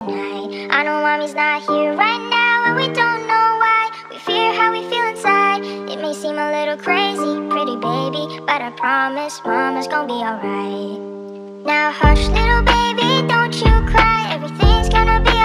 night. I know mommy's not here right now, and we don't know why. We fear how we feel inside. It may seem a little crazy, pretty baby, but I promise mama's gonna be alright. Now hush little baby, don't you cry. Everything's gonna be